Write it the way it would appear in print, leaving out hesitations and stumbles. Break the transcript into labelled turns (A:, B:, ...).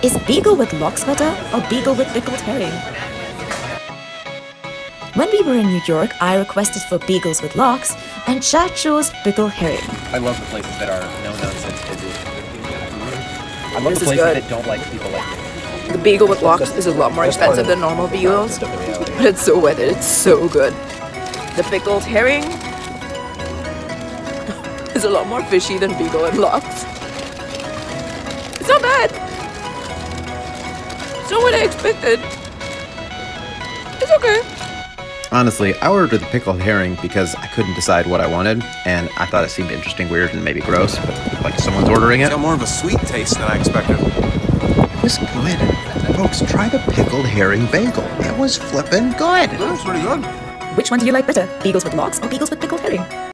A: Is bagel with lox better or bagel with pickled herring? When we were in New York, I requested for bagels with lox, and Chad chose pickled herring.
B: I love the places that are no-nonsense busy. I love
C: This
B: the
C: is
B: places
C: good.
B: that don't like people like me.
C: The bagel with lox is a lot more expensive than normal bagels, but it's so worth it. It's so good. The pickled herring is a lot more fishy than bagel and lox. It's not bad. It's not what I expected. It's okay.
D: Honestly, I ordered the pickled herring because I couldn't decide what I wanted, and I thought it seemed interesting, weird, and maybe gross, but like someone's ordering it.
E: It's got more of a sweet taste than I expected.
F: It was good. Folks, try the pickled herring bagel. It was flippin' good.
E: That's pretty good.
A: Which one do you like better, bagels with lox or bagels with pickled herring?